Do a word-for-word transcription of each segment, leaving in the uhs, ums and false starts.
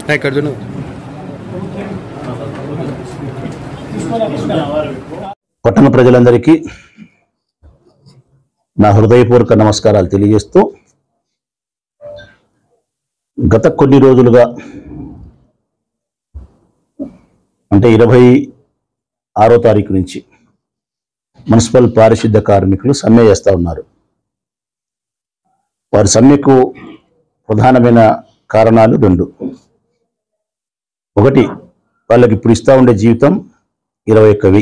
పట్టణ ప్రజలందరికీ నా హృదయపూర్వక నమస్కారాలు తెలియజేస్తూ, గత కొన్ని రోజులుగా అంటే ఇరవై ఆరో తారీఖు నుంచి మున్సిపల్ పారిశుద్ధ్య కార్మికులు సమ్మె చేస్తూ ఉన్నారు. వారి సమ్మెకు ప్రధానమైన కారణాలు రెండు. ఒకటి, వాళ్ళకి ఇప్పుడు ఇస్తూ ఉండే జీవితం ఇరవై ఒక్కవి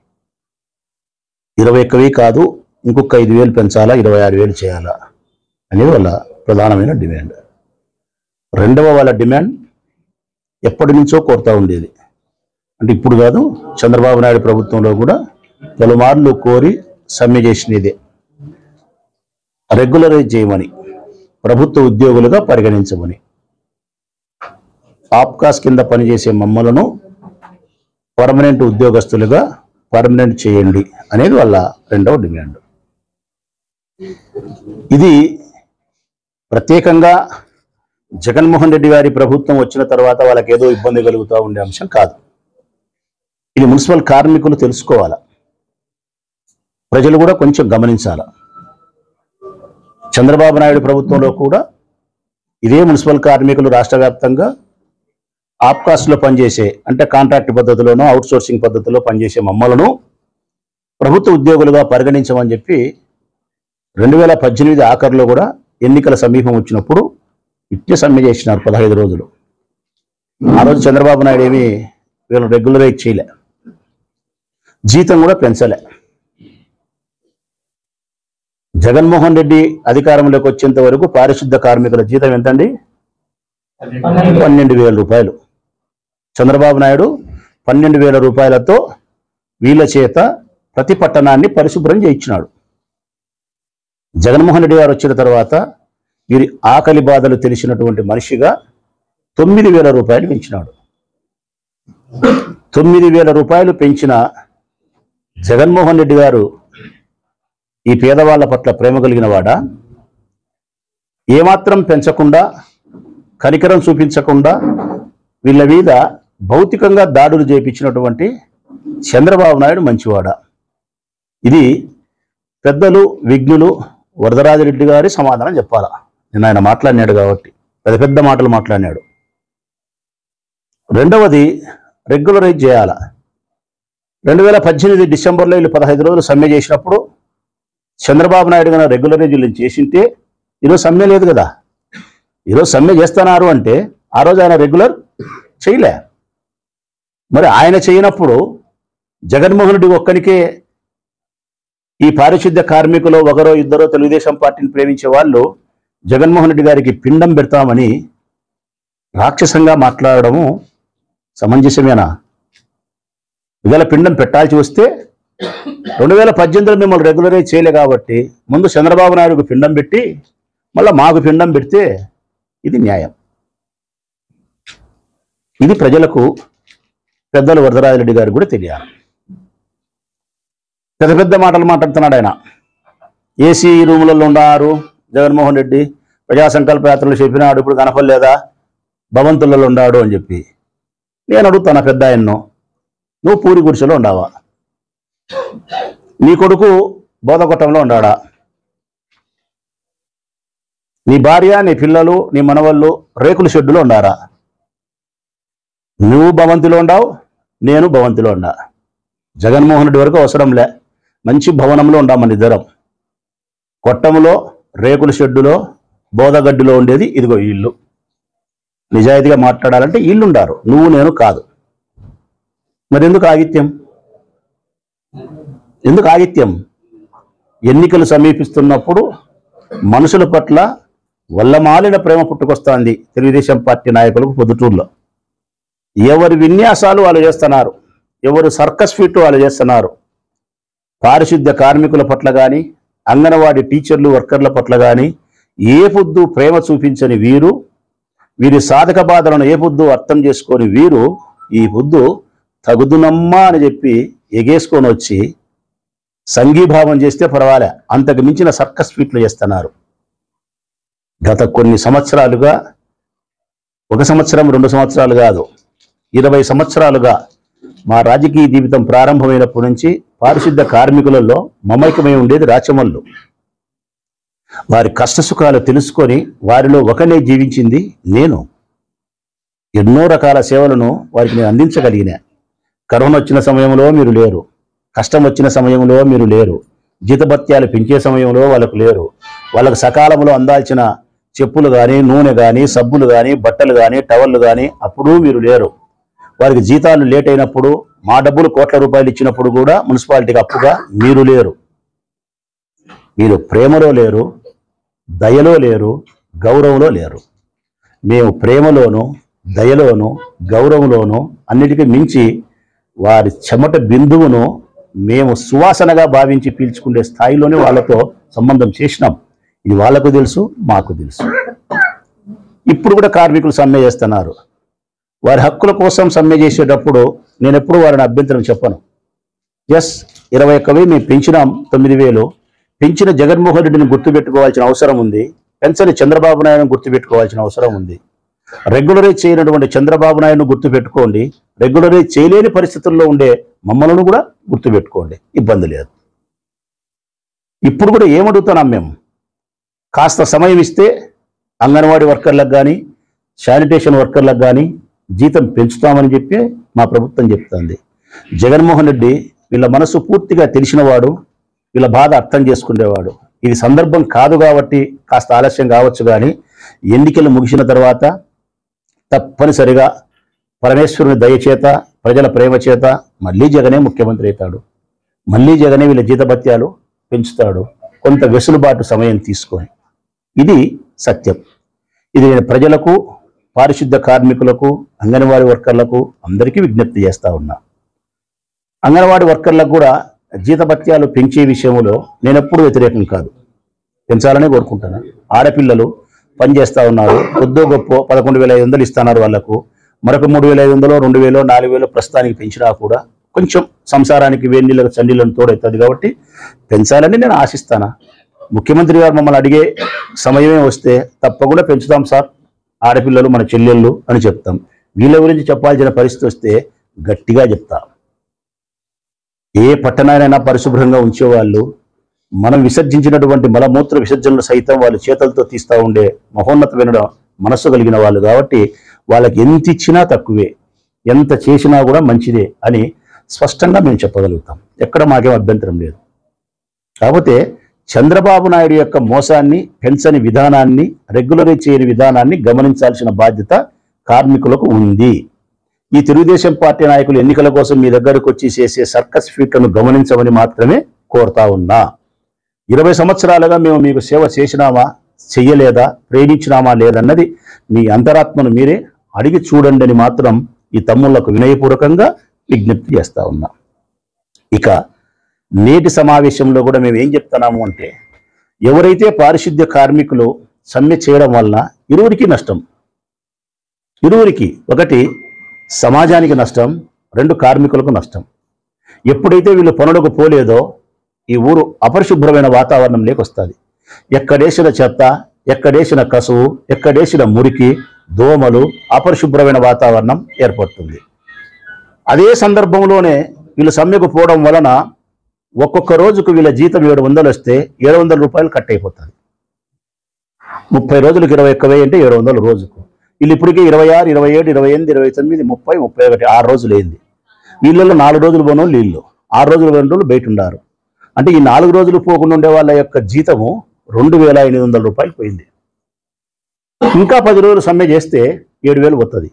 ఇరవై ఒక్కవి కాదు, ఇంకొక ఐదు వేలు పెంచాలా, ఇరవై ఆరు వేలు చేయాలా అనేది వాళ్ళ ప్రధానమైన డిమాండ్. రెండవ వాళ్ళ డిమాండ్ ఎప్పటి నుంచో కోరుతూ ఉండేది, అంటే ఇప్పుడు కాదు, చంద్రబాబు నాయుడు ప్రభుత్వంలో కూడా పలుమార్లు కోరి సమ్మె చేసినదే, రెగ్యులరైజ్ చేయమని, ప్రభుత్వ ఉద్యోగులుగా పరిగణించమని, ఆప్కాస్ కింద పనిచేసే మమ్మలను పర్మనెంట్ ఉద్యోగస్తులుగా పర్మనెంట్ చేయండి అనేది వాళ్ళ రెండవ డిమాండ్. ఇది ప్రత్యేకంగా జగన్మోహన్ రెడ్డి గారి ప్రభుత్వం వచ్చిన తర్వాత వాళ్ళకి ఏదో ఇబ్బంది కలుగుతూ ఉండే అంశం కాదు. ఇది మున్సిపల్ కార్మికులు తెలుసుకోవాలా, ప్రజలు కూడా కొంచెం గమనించాలా. చంద్రబాబు నాయుడు ప్రభుత్వంలో కూడా ఇదే మున్సిపల్ కార్మికులు రాష్ట్ర వ్యాప్తంగా ఆప్కాస్ట్లో పనిచేసే, అంటే కాంట్రాక్ట్ పద్ధతిలోనో అవుట్ సోర్సింగ్ పద్ధతిలో పనిచేసే మమ్మలను ప్రభుత్వ ఉద్యోగులుగా పరిగణించమని చెప్పి రెండు వేల పద్దెనిమిది ఆఖరిలో కూడా ఎన్నికల సమీపం వచ్చినప్పుడు ఇట్టే సమ్మె చేసినారు పదహైదు రోజులు. ఆ రోజు చంద్రబాబు నాయుడు ఏమి వీళ్ళు రెగ్యులరైజ్ చేయలే, జీతం కూడా పెంచలే. జగన్మోహన్ రెడ్డి అధికారంలోకి వచ్చేంత వరకు పారిశుద్ధ కార్మికుల జీతం ఎంతండి? పన్నెండు వేల రూపాయలు. చంద్రబాబు నాయుడు పన్నెండు వేల రూపాయలతో వీళ్ళ చేత ప్రతి పట్టణాన్ని పరిశుభ్రం చేయించినాడు. జగన్మోహన్ రెడ్డి గారు వచ్చిన తర్వాత వీరి ఆకలి బాధలు తెలిసినటువంటి మనిషిగా తొమ్మిది వేల రూపాయలు పెంచినాడు. తొమ్మిది వేల రూపాయలు పెంచిన జగన్మోహన్ రెడ్డి గారు ఈ పేదవాళ్ళ పట్ల ప్రేమ కలిగిన వాడా? ఏమాత్రం పెంచకుండా, కనికరం చూపించకుండా వీళ్ళ మీద భౌతికంగా దాడులు చేయించినటువంటి చంద్రబాబు నాయుడు మంచివాడా? ఇది పెద్దలు, విఘ్నులు వరదరాజిరెడ్డి గారి సమాధానం చెప్పాలా. నేను ఆయన మాట్లాడినాడు కాబట్టి పెద్ద పెద్ద మాటలు మాట్లాడినాడు. రెండవది, రెగ్యులరైజ్ చేయాలా. రెండు వేల పద్దెనిమిది డిసెంబర్లో వీళ్ళు పదహైదు రోజులు సమ్మె చేసినప్పుడు చంద్రబాబు నాయుడు గారు రెగ్యులరైజ్ చేసింటే ఈరోజు సమ్మె లేదు కదా. ఈరోజు సమ్మె చేస్తున్నారు అంటే ఆ రోజు ఆయన రెగ్యులర్ చేయలే. మరి ఆయన చేయనప్పుడు జగన్మోహన్ రెడ్డి ఒక్కరికే ఈ పారిశుద్ధ్య కార్మికులు ఒకరో ఇద్దరో తెలుగుదేశం పార్టీని ప్రేమించే వాళ్ళు జగన్మోహన్ రెడ్డి గారికి పిండం పెడతామని రాక్షసంగా మాట్లాడడము సమంజసమేనా? ఇవాళ పిండం పెట్టాల్సి వస్తే రెండు వేల పద్దెనిమిదిలో మిమ్మల్ని రెగ్యులరైజ్ చేయలే కాబట్టి ముందు చంద్రబాబు నాయుడుకు పిండం పెట్టి మళ్ళీ మాకు పిండం పెడితే ఇది న్యాయం. ఇది ప్రజలకు, పెద్దలు వరదరాజిరెడ్డి గారు కూడా తెలియాలి. పెద్ద పెద్ద మాటలు మాట్లాడుతున్నాడు ఆయన. ఏసీ రూములలో ఉన్నారు జగన్మోహన్ రెడ్డి, ప్రజా సంకల్ప యాత్రలు చెప్పినాడు, ఇప్పుడు కనపడలేదా, భవంతులలో ఉన్నాడు అని చెప్పి. నేను అడుగుతాను పెద్ద ఆయన్ను, నువ్వు పూరి గుడిసెలో ఉండావా? నీ కొడుకు బోధకొట్టంలో ఉండాడా? నీ భార్య, నీ పిల్లలు, నీ మనవళ్ళు రేకుల షెడ్డులో ఉండారా? నువ్వు భవంతిలో ఉండావు, నేను భవంతిలో ఉండా. జగన్మోహన్ రెడ్డి వరకు అవసరంలే, మంచి భవనంలో ఉండా మన ఇద్దరం. కొట్టంలో, రేకుల షెడ్డులో, బోధగడ్డిలో ఉండేది ఇదిగో ఇల్లు. నిజాయితీగా మాట్లాడాలంటే ఇల్లు ఉండారు, నువ్వు నేను కాదు. మరి ఎందుకు ఆగిత్యం? ఎందుకు ఆగిత్యం? ఎన్నికలు సమీపిస్తున్నప్పుడు మనుషుల పట్ల వల్లమాలిన ప్రేమ పుట్టుకొస్తోంది తెలుగుదేశం పార్టీ నాయకులకు పొద్దుటూరులో. ఎవరి విన్యాసాలు వాళ్ళు చేస్తున్నారు, ఎవరు సర్కస్ ఫిట్ వాళ్ళు చేస్తున్నారు. పారిశుద్ధ్య కార్మికుల పట్ల కానీ, అంగన్వాడీ టీచర్లు, వర్కర్ల పట్ల కానీ ఏ పొద్దు ప్రేమ చూపించని వీరు, వీరి సాధక బాధలను ఏ పొద్దు అర్థం చేసుకొని వీరు ఈ పొద్దు తగుదునమ్మా అని చెప్పి ఎగేసుకొని వచ్చి సంఘీభావం చేస్తే పర్వాలే, అంతకు మించిన సర్కస్ ఫీట్లు చేస్తున్నారు. గత కొన్ని సంవత్సరాలుగా ఒక సంవత్సరం రెండు సంవత్సరాలు కాదు, ఇరవై సంవత్సరాలుగా మా రాజకీయ జీవితం ప్రారంభమైనప్పటి నుంచి పారిశుద్ధ కార్మికులలో మమైకమై ఉండేది రాచమల్లు. వారి కష్టసుఖాలు తెలుసుకొని వారిలో ఒకనే జీవించింది నేను. ఎన్నో రకాల సేవలను వారికి నేను అందించగలిగిన. కరోనా వచ్చిన సమయంలో మీరు లేరు, కష్టం వచ్చిన సమయంలో మీరు లేరు, జీతభత్యాలు పెంచే సమయంలో వాళ్ళకు లేరు, వాళ్ళకు సకాలంలో అందాల్సిన చెప్పులు కానీ, నూనె కానీ, సబ్బులు కానీ, బట్టలు కానీ, టవళ్ళు కానీ అప్పుడు మీరు లేరు. వారికి జీతాలు లేట్ అయినప్పుడు, మా డబ్బులు కోట్ల రూపాయలు ఇచ్చినప్పుడు కూడా మున్సిపాలిటీకి అప్పుగా మీరు లేరు. మీరు ప్రేమలో లేరు, దయలో లేరు, గౌరవంలో లేరు. మేము ప్రేమలోను, దయలోను, గౌరవంలోను అన్నిటికీ మించి వారి చెమట బిందువును మేము సువాసనగా భావించి పీల్చుకునే స్థాయిలోనే వాళ్ళతో సంబంధం చేసినాం. ఇది వాళ్ళకు తెలుసు, మాకు తెలుసు. ఇప్పుడు కూడా కార్మికులు సమ్మె చేస్తున్నారు. వారి హక్కుల కోసం సమ్మె చేసేటప్పుడు నేను ఎప్పుడు వారిని అభ్యంతరం చెప్పను. ఎస్, ఇరవై ఒక్క వెయ్యి మేము పెంచినాం, తొమ్మిది వేలు పెంచిన జగన్మోహన్ రెడ్డిని గుర్తుపెట్టుకోవాల్సిన అవసరం ఉంది, పెంచని చంద్రబాబు నాయుడుని గుర్తుపెట్టుకోవాల్సిన అవసరం ఉంది. రెగ్యులరైజ్ చేయనటువంటి చంద్రబాబు నాయుడును గుర్తుపెట్టుకోండి, రెగ్యులరైజ్ చేయలేని పరిస్థితుల్లో ఉండే మమ్మల్ని కూడా గుర్తుపెట్టుకోండి, ఇబ్బంది లేదు. ఇప్పుడు కూడా ఏమడుగుతున్నాం మేము, కాస్త సమయం ఇస్తే అంగన్వాడీ వర్కర్లకు కానీ, శానిటేషన్ వర్కర్లకు కానీ జీతం పెంచుతామని చెప్పి మా ప్రభుత్వం చెప్తుంది. జగన్మోహన్ రెడ్డి వీళ్ళ మనసు పూర్తిగా తెలిసినవాడు, వీళ్ళ బాధ అర్థం చేసుకునేవాడు. ఇది సందర్భం కాదు కాబట్టి కాస్త ఆలస్యం కావచ్చు, కానీ ఎన్నికలు ముగిసిన తర్వాత తప్పనిసరిగా పరమేశ్వరుని దయచేత, ప్రజల ప్రేమ చేత మళ్ళీ జగనే ముఖ్యమంత్రి అవుతాడు. మళ్ళీ జగనే వీళ్ళ జీతభత్యాలు పెంచుతాడు, కొంత వెసులుబాటు సమయం తీసుకొని. ఇది సత్యం. ఇది నేను ప్రజలకు, పారిశుద్ధ కార్మికులకు, అంగన్వాడీ వర్కర్లకు అందరికీ విజ్ఞప్తి చేస్తూ ఉన్నా. అంగన్వాడీ వర్కర్లకు కూడా జీతభత్యాలు పెంచే విషయంలో నేను ఎప్పుడు వ్యతిరేకం కాదు, పెంచాలనే కోరుకుంటాను. ఆడపిల్లలు పనిచేస్తూ ఉన్నారు, కొద్దో గొప్ప పదకొండు వేల ఐదు వందలు ఇస్తున్నారు వాళ్ళకు, మరొక మూడు వేల ఐదు వందలు రెండు వేలు నాలుగు వేలు ప్రస్తుతానికి పెంచినా కూడా కొంచెం సంసారానికి వేడినీళ్ళకు చండీలను తోడవుతుంది కాబట్టి పెంచాలని నేను ఆశిస్తాను. ముఖ్యమంత్రి గారు మమ్మల్ని అడిగే సమయమే వస్తే తప్పకుండా పెంచుతాం సార్, ఆడపిల్లలు మన చెల్లెళ్ళు అని చెప్తాం. వీళ్ళ గురించి చెప్పాల్సిన పరిస్థితి వస్తే గట్టిగా చెప్తాం. ఏ పట్టణానైనా పరిశుభ్రంగా ఉంచేవాళ్ళు, మనం విసర్జించినటువంటి మలమూత్ర విసర్జనలు సైతం వాళ్ళు చేతులతో తీస్తూ ఉండే మహోన్నతమైన మనస్సు కలిగిన వాళ్ళు కాబట్టి వాళ్ళకి ఎంత ఇచ్చినా తక్కువే, ఎంత చేసినా కూడా మంచిదే అని స్పష్టంగా మేము చెప్పగలుగుతాం. ఎక్కడ మాకేం అభ్యంతరం లేదు. కాకపోతే చంద్రబాబు నాయుడు యొక్క మోసాన్ని, పెన్షన్ విధానాన్ని, రెగ్యులరైజ్ చేయని విధానాన్ని గమనించాల్సిన బాధ్యత కార్మికులకు ఉంది. ఈ తెలుగుదేశం పార్టీ నాయకులు ఎన్నికల కోసం మీ దగ్గరకు వచ్చి చేసే సర్కస్ ఫీట్లను గమనించమని మాత్రమే కోరుతా ఉన్నా. ఇరవై సంవత్సరాలుగా మేము మీకు సేవ చేసినామా, చెయ్యలేదా, ప్రేమించినామా లేదన్నది మీ అంతరాత్మను మీరే అడిగి చూడండి అని మాత్రం ఈ తమ్ముళ్లకు వినయపూర్వకంగా విజ్ఞప్తి చేస్తా ఉన్నా. ఇక నేటి సమావేశంలో కూడా మేము ఏం చెప్తున్నాము అంటే, ఎవరైతే పారిశుద్ధ్య కార్మికులు సమ్మె చేయడం వలన ఇరువురికి నష్టం. ఇరువురికి, ఒకటి సమాజానికి నష్టం, రెండు కార్మికులకు నష్టం. ఎప్పుడైతే వీళ్ళు పనులకు పోలేదో ఈ ఊరు అపరిశుభ్రమైన వాతావరణం లేకొస్తుంది. ఎక్కడేసిన చెత్త, ఎక్కడేసిన కసువు, ఎక్కడేసిన మురికి, దోమలు, అపరిశుభ్రమైన వాతావరణం ఏర్పడుతుంది. అదే సందర్భంలోనే వీళ్ళు సమ్మెకు పోవడం వలన ఒక్కొక్క రోజుకు వీళ్ళ జీతం ఏడు వందలు వస్తే ఏడు వందల రూపాయలు కట్ అయిపోతుంది. ముప్పై రోజులకు ఇరవై ఒక్క వెయ్యి అంటే ఏడు వందలు రోజుకు. వీళ్ళు ఇప్పటికే ఇరవై ఆరు ఇరవై ఏడు ఇరవై ఎనిమిది ఇరవై తొమ్మిది ముప్పై ముప్పై ఒకటి ఆరు రోజులు అయింది. వీళ్ళలో నాలుగు రోజులు పోను వీళ్ళు, ఆరు రోజులు రెండు రోజులు బయట ఉన్నారు. అంటే ఈ నాలుగు రోజులు పోకుండా ఉండే వాళ్ళ యొక్క జీతము రెండు వేల ఎనిమిది వందల రూపాయలు పోయింది. ఇంకా పది రోజులు సమ్మె చేస్తే ఏడు వేలు పోతుంది.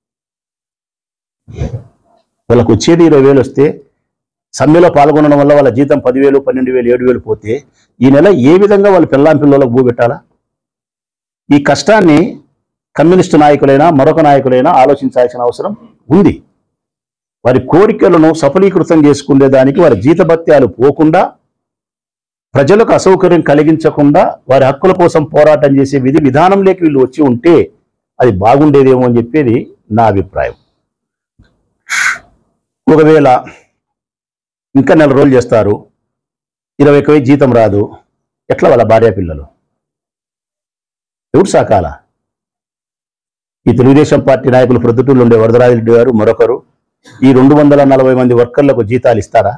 వాళ్ళకు వచ్చేది ఇరవై వేలు వస్తే సమ్మెలో పాల్గొనడం వల్ల వాళ్ళ జీతం పదివేలు పన్నెండు వేలు ఏడు వేలు పోతే ఈ నెల ఏ విధంగా వాళ్ళ పిల్లాం పిల్లలకు భూ పెట్టాలా? ఈ కష్టాన్ని కమ్యూనిస్టు నాయకులైనా మరొక నాయకులైనా ఆలోచించాల్సిన అవసరం ఉంది. వారి కోరికలను సఫలీకృతం చేసుకునేదానికి వారి జీతభత్యాలు పోకుండా, ప్రజలకు అసౌకర్యం కలిగించకుండా వారి హక్కుల కోసం పోరాటం చేసే విధి విధానంలోకి వీళ్ళు వచ్చి ఉంటే అది బాగుండేదేమో అని చెప్పేది నా అభిప్రాయం. ఒకవేళ ఇంకా నెల రోజులు చేస్తారు, ఇరవై ఒక్క వెయ్యి జీతం రాదు, ఎట్లా వాళ్ళ భార్య పిల్లలు ఎవరు సాకాల? ఈ తెలుగుదేశం పార్టీ నాయకులు ప్రొద్దుటూరులో ఉండే వరదరాజరెడ్డి గారు మరొకరు ఈ రెండు వందల నలభై మంది వర్కర్లకు జీతాలు ఇస్తారా?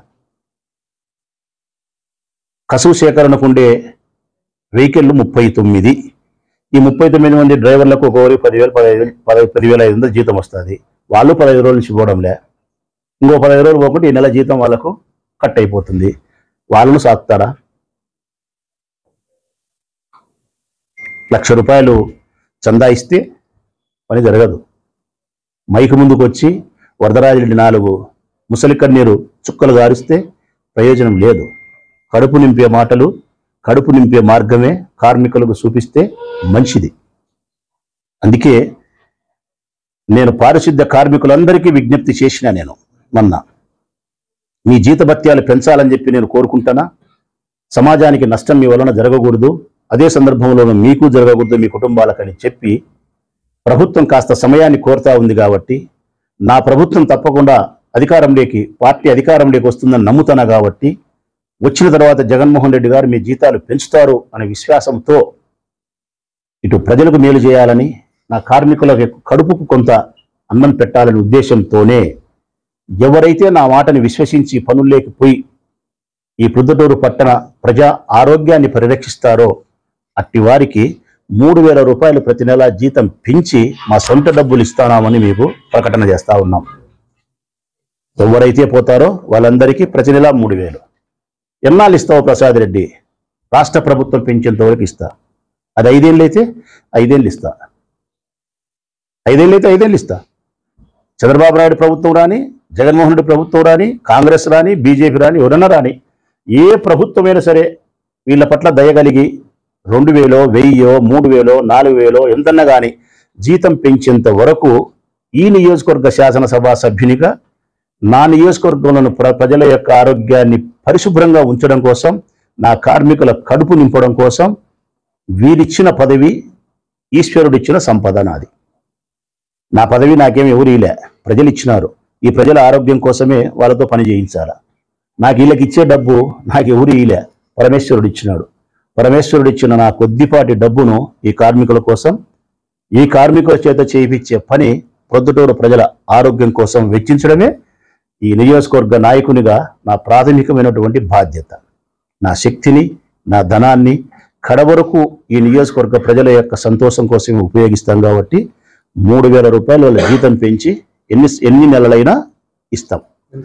కసువు సేకరణకు ఉండే వెహికల్ ముప్పై తొమ్మిది ఈ ముప్పై తొమ్మిది మంది డ్రైవర్లకు ఒక్కొక్కరికి పదివేలు పదహైదు పది పదివేల ఐదు వందలు జీతం వస్తుంది. వాళ్ళు పదహైదు రోజుల నుంచి పోవడంలే, ఇంకో పదహైదు రోజులు పోకుండా ఈ నెల జీతం వాళ్ళకు కట్ అయిపోతుంది. వాళ్ళను సాకుతారా? లక్ష రూపాయలు చందా ఇస్తే పని జరగదు. మైకు ముందుకు వచ్చి వరదరాజరెడ్డి నాలుగు ముసలి కన్నీరు చుక్కలు గారిస్తే ప్రయోజనం లేదు. కడుపు నింపే మాటలు, కడుపు నింపే మార్గమే కార్మికులకు చూపిస్తే మంచిది. అందుకే నేను పారిశుద్ధ్య కార్మికులందరికీ విజ్ఞప్తి చేసిన, నేను మొన్న మీ జీతభత్యాలు పెంచాలని చెప్పి నేను కోరుకుంటానా. సమాజానికి నష్టం మీ వలన జరగకూడదు, అదే సందర్భంలో మీకు జరగకూడదు, మీ కుటుంబాలకని చెప్పి ప్రభుత్వం కాస్త సమయాన్ని కోరుతా ఉంది. కాబట్టి నా ప్రభుత్వం తప్పకుండా అధికారంలోకి పార్టీ అధికారంలోకి వస్తుందని నమ్ముతానా. కాబట్టి వచ్చిన తర్వాత జగన్మోహన్ రెడ్డి గారు మీ జీతాలు పెంచుతారు అనే విశ్వాసంతో ఇటు ప్రజలకు మేలు చేయాలని, నా కార్మికులకు కడుపుకు కొంత అన్నం పెట్టాలనే ఉద్దేశంతోనే ఎవరైతే నా మాటని విశ్వసించి పనుల్లోకి పోయి ఈ ప్రొద్దుటూరు పట్టణ ప్రజా ఆరోగ్యాన్ని పరిరక్షిస్తారో అట్టి వారికి మూడు వేల రూపాయలు ప్రతి నెల జీతం పెంచి మా సొంత డబ్బులు ఇస్తానామని మీకు ప్రకటన చేస్తా ఉన్నాం. ఎవరైతే పోతారో వాళ్ళందరికీ ప్రతి నెల మూడు వేలు. ఎన్నాళ్ళు ఇస్తావు ప్రసాద్ రెడ్డి? రాష్ట్ర ప్రభుత్వం పెంచేంత వరకు ఇస్తా. అది ఐదేళ్ళు అయితే ఐదేళ్ళు ఇస్తా, ఐదేళ్ళు అయితే ఐదేళ్ళు ఇస్తా. చంద్రబాబు నాయుడు ప్రభుత్వం రాని, జగన్మోహన్ రెడ్డి ప్రభుత్వం రాని, కాంగ్రెస్ రాని, బీజేపీ రాని, ఎవరన్నా రాని, ఏ ప్రభుత్వమైనా సరే వీళ్ళ పట్ల దయగలిగి రెండు వేలో వెయ్యో మూడు వేలో నాలుగు వేలో ఎంతన్నా కానీ జీతం పెంచేంత వరకు ఈ నియోజకవర్గ శాసనసభ సభ్యునిగా నా నియోజకవర్గంలోని ప్ర ప్రజల యొక్క ఆరోగ్యాన్ని పరిశుభ్రంగా ఉంచడం కోసం, నా కార్మికుల కడుపు నింపడం కోసం వీరిచ్చిన పదవి ఈశ్వరుడిచ్చిన సంపద నాది. నా పదవి నాకేమి ఎవరు ఇలే, ప్రజలు ఇచ్చినారు. ఈ ప్రజల ఆరోగ్యం కోసమే వాళ్ళతో పని చేయించాలా. నాకు వీళ్ళకి ఇచ్చే డబ్బు నాకు ఎవరు ఇలే, పరమేశ్వరుడు ఇచ్చినాడు. పరమేశ్వరుడు ఇచ్చిన నా కొద్దిపాటి డబ్బును ఈ కార్మికుల కోసం, ఈ కార్మికుల చేత చేయించే పని ప్రొద్దుటూరు ప్రజల ఆరోగ్యం కోసం వెచ్చించడమే ఈ నియోజకవర్గ నాయకునిగా నా ప్రాథమికమైనటువంటి బాధ్యత. నా శక్తిని, నా ధనాన్ని కడవరకు ఈ నియోజకవర్గ ప్రజల యొక్క సంతోషం కోసం ఉపయోగిస్తాం. కాబట్టి మూడు వేల రూపాయల వాళ్ళ జీతం పెంచి ఎన్ని ఎన్ని నెలలైనా ఇస్తాం.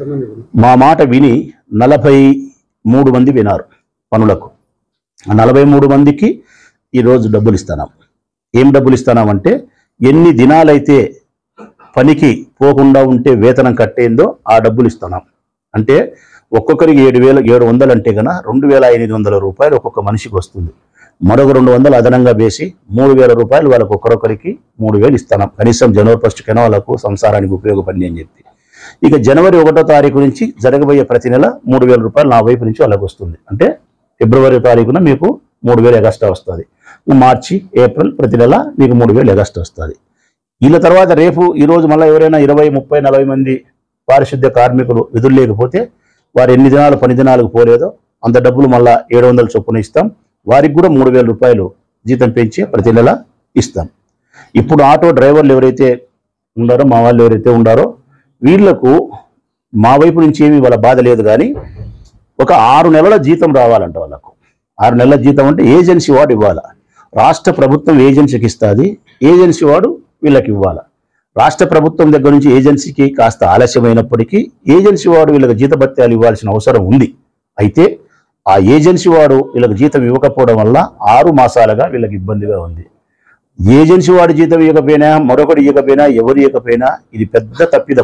మా మాట విని నలభై మూడు మంది వినారు పనులకు. ఆ నలభై మూడు మందికి ఈరోజు డబ్బులు ఇస్తున్నాం. ఏం డబ్బులు ఇస్తున్నామంటే, ఎన్ని దినాలైతే పనికి పోకుండా ఉంటే వేతనం కట్టేందో ఆ డబ్బులు ఇస్తున్నాం. అంటే ఒక్కొక్కరికి ఏడు వేల ఏడు వందలు అంటే కన్నా రెండు వేల ఎనిమిది వందల రూపాయలు ఒక్కొక్క మనిషికి వస్తుంది. మరొక రెండు వందలు అదనంగా వేసి మూడు వేల రూపాయలు వాళ్ళకు ఒక్కొక్కరికి మూడు వేలు ఇస్తున్నాం. కనీసం జనవరి ఫస్ట్ కన్నా వాళ్ళకు సంసారానికి ఉపయోగపడింది అని చెప్పి. ఇక జనవరి ఒకటో తారీఖు నుంచి జరగబోయే ప్రతి నెల మూడు వేల రూపాయలు నా వైపు నుంచి వాళ్ళకి వస్తుంది. అంటే ఫిబ్రవరి తారీఖున మీకు మూడు వేలు ఎగస్ట్రా వస్తుంది. మార్చి, ఏప్రిల్ ప్రతి నెల మీకు మూడు వేలు ఎగస్ట్రా వస్తుంది. వీళ్ళ తర్వాత రేపు ఈరోజు మళ్ళీ ఎవరైనా ఇరవై ముప్పై నలభై మంది పారిశుద్ధ్య కార్మికులు విధులు లేకపోతే వారు ఎన్ని దినాలు పని దినాలకు పోలేదో అంత డబ్బులు మళ్ళీ ఏడు వందల చొప్పున ఇస్తాం. వారికి కూడా మూడు వేల రూపాయలు జీతం పెంచి ప్రతి నెల ఇస్తాం. ఇప్పుడు ఆటో డ్రైవర్లు ఎవరైతే ఉండారో, మా వాళ్ళు ఎవరైతే ఉండారో వీళ్లకు మా వైపు నుంచి ఏమి వాళ్ళ బాధ లేదు. కానీ ఒక ఆరు నెలల జీతం రావాలంట వాళ్ళకు. ఆరు నెలల జీతం అంటే ఏజెన్సీ వాడు ఇవ్వాలా. రాష్ట్ర ప్రభుత్వం ఏజెన్సీకి ఇస్తుంది, ఏజెన్సీ వాడు వీళ్ళకి ఇవ్వాలా. రాష్ట్ర ప్రభుత్వం దగ్గర నుంచి ఏజెన్సీకి కాస్త ఆలస్యమైనప్పటికీ ఏజెన్సీ వాడు వీళ్ళకి జీతభత్యాలు ఇవ్వాల్సిన అవసరం ఉంది. అయితే ఆ ఏజెన్సీ వాడు వీళ్ళకి జీతం ఇవ్వకపోవడం వల్ల ఆరు మాసాలుగా వీళ్ళకి ఇబ్బందిగా ఉంది. ఏజెన్సీ వాడు జీతం ఇవ్వకపోయినా, మరొకటి ఇవ్వకపోయినా, ఎవరు ఇవ్వకపోయినా ఇది పెద్ద తప్పిదం.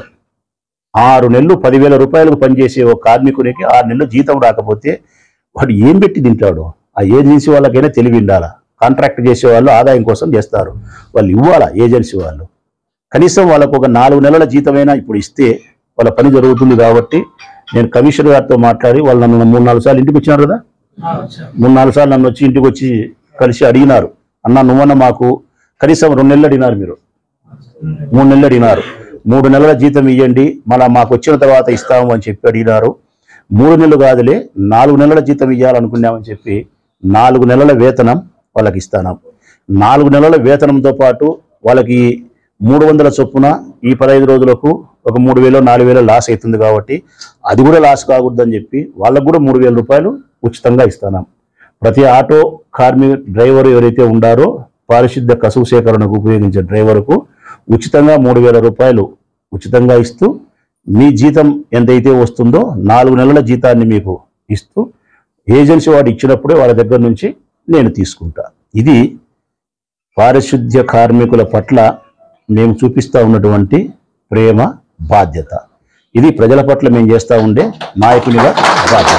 ఆరు నెలలు పదివేల రూపాయలకు పనిచేసే ఒక కార్మికునికి ఆరు నెలలు జీతం రాకపోతే వాడు ఏం పెట్టి తింటాడు? ఆ ఏజెన్సీ వాళ్ళకైనా తెలివి ఉండాలా. కాంట్రాక్ట్ చేసే వాళ్ళు ఆదాయం కోసం చేస్తారు, వాళ్ళు ఇవ్వాలా. ఏజెన్సీ వాళ్ళు కనీసం వాళ్ళకు ఒక నాలుగు నెలల జీతమైనా ఇప్పుడు ఇస్తే వాళ్ళ పని జరుగుతుంది. కాబట్టి నేను కమిషనర్ గారితో మాట్లాడి వాళ్ళు నన్ను మూడు నాలుగు సార్లు ఇంటికి వచ్చినారు కదా, మూడు నాలుగు సార్లు నన్ను వచ్చి ఇంటికి వచ్చి కలిసి అడిగినారు. అన్న నువ్వన్న మాకు కనీసం రెండు నెలలు అడిగినారు, మీరు మూడు నెలలు అడిగినారు. మూడు నెలల జీతం ఇవ్వండి, మళ్ళీ మాకు వచ్చిన తర్వాత ఇస్తాము అని చెప్పి అడిగినారు. మూడు నెలలు కాదులే నాలుగు నెలల జీతం ఇవ్వాలనుకున్నామని చెప్పి నాలుగు నెలల వేతనం వాళ్ళకి ఇస్తాను. నాలుగు నెలల వేతనంతో పాటు వాళ్ళకి మూడు వందల చొప్పున ఈ పదహైదు రోజులకు ఒక మూడు వేలు నాలుగు వేలు లాస్ అవుతుంది కాబట్టి అది కూడా లాస్ కాకూడదని చెప్పి వాళ్ళకు కూడా మూడు వేల రూపాయలు ఉచితంగా ఇస్తున్నాం. ప్రతి ఆటో కార్మిక డ్రైవర్ ఎవరైతే ఉండారో పారిశుద్ధ్య కసువు సేకరణకు ఉపయోగించే డ్రైవర్కు ఉచితంగా మూడు వేల రూపాయలు ఉచితంగా ఇస్తూ మీ జీతం ఎంతైతే వస్తుందో నాలుగు నెలల జీతాన్ని మీకు ఇస్తూ ఏజెన్సీ వాడు ఇచ్చినప్పుడే వాళ్ళ దగ్గర నుంచి నేను తీసుకుంటా. ఇది పారిశుద్ధ్య కార్మికుల పట్ల మేము చూపిస్తూ ఉన్నటువంటి ప్రేమ, బాధ్యత. ఇది ప్రజల పట్ల మేము చేస్తూ ఉండే నాయకునిగా బాధ్యత.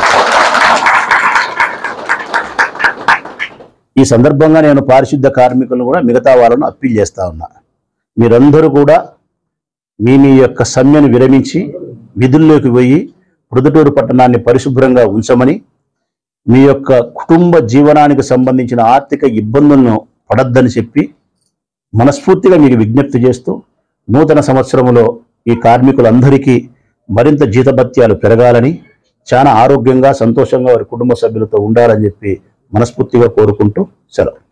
ఈ సందర్భంగా నేను పారిశుద్ధ్య కార్మికులను కూడా మిగతా వాళ్ళను అప్పీల్ చేస్తూ ఉన్నా. మీరందరూ కూడా మీ మీ యొక్క సమ్మెను విరమించి విధుల్లోకి పోయి ప్రొద్దుటూరు పట్టణాన్ని పరిశుభ్రంగా ఉంచమని, మీ యొక్క కుటుంబ జీవనానికి సంబంధించిన ఆర్థిక ఇబ్బందులను పడద్దని చెప్పి మనస్ఫూర్తిగా మీకు విజ్ఞప్తి చేస్తూ, నూతన సంవత్సరంలో ఈ కార్మికులందరికీ మరింత జీతభత్యాలు పెరగాలని, చాలా ఆరోగ్యంగా సంతోషంగా వారి కుటుంబ సభ్యులతో ఉండాలని చెప్పి మనస్ఫూర్తిగా కోరుకుంటూ సెలవు.